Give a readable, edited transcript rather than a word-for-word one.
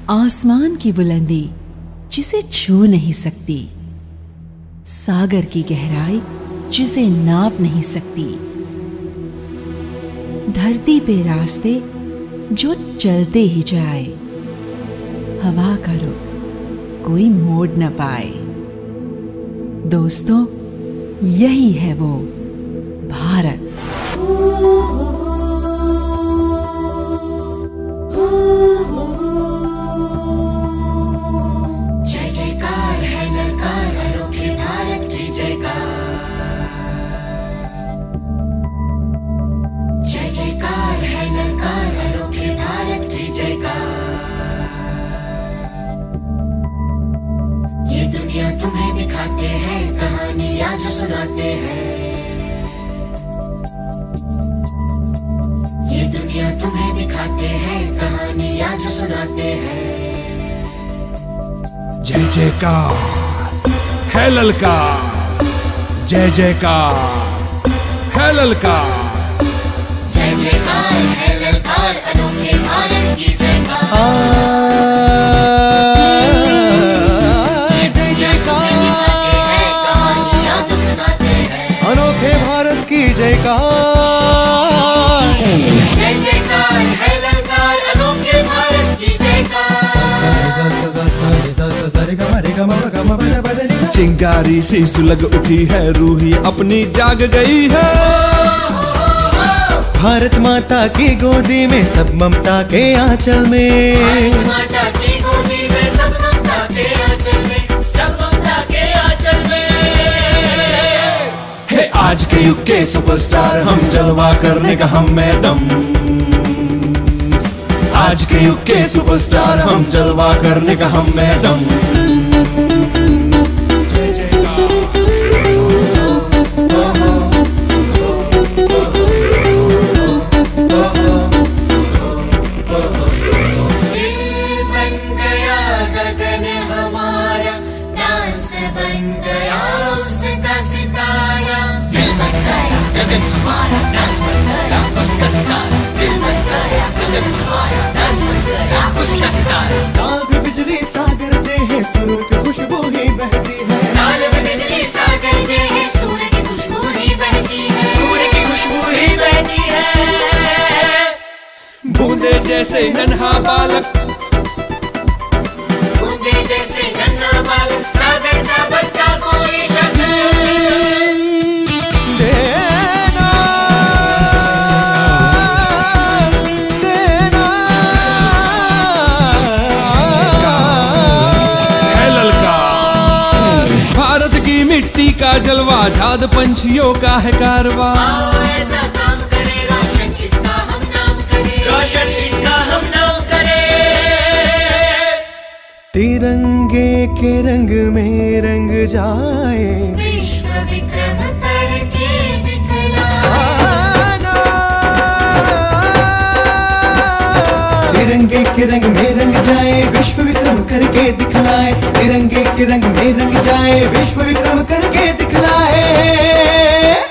आसमान की बुलंदी जिसे छू नहीं सकती, सागर की गहराई जिसे नाप नहीं सकती, धरती पे रास्ते जो चलते ही जाए, हवा का रुख कोई मोड़ न पाए। दोस्तों, यही है वो भारत। जय जयकार है ललकार अनोखे भारत की जयकार। जय जयकार है ललकार अनोखे भारत की जयकार। ये दुनिया तुम्हें दिखाते हैं कहानियां जो सुनाते हैं। ये दुनिया तुम्हें दिखाते हैं कहानियां जो सुनाते हैं। जय जयकार है ललकार, जय जयकार है ललकार। जय जयकार है ललकार अनोखे भारत की जयकार। ये दुनिया तुम्हें दिखाते हैं कहानियां जो सुनाते हैं। अनोखे भारत की जयकार। जय जयकार है ललकार अनोखे भारत की जयकार। चिंगारी सी सुलग उठी है, रूही अपनी जाग गई है। भारत माता की गोदी में सब ममता के आंचल में। माता की गोदी में सब ममता के आंचल में, सब ममता के आंचल में। हे आज के युग के सुपरस्टार, हम जलवा करने का हम में दम। आज के युग के सुपरस्टार, हम जलवा करने का हम में दम। बिजली सागर जे है सूरज की खुशबू ही बहती है। लाल में बिजली सागर जे है सूर्य की खुशबू ही बहती है। सूर्य की खुशबू ही बहती है। बूंदे जैसे नन्हा बालक, बूंदे जैसे नन्हा बालक, सागर सा बनता कोई शक। देना देना है ललकार। भारत की मिट्टी का जलवा, झाद पंछियों का है कारवा। आओ ऐसा काम करे, रोशन इसका हम नाम करें। रोशन इसका हम नाम करें। तिरंगे के रंग में रंग जाए, विश्व विक्रम करके दिखलाए। तिरंगे के रंग में रंग जाए, विश्व विक्रम करके दिखलाए। तिरंगे के रंग में रंग जाए, विश्व विक्रम करके दिखलाए।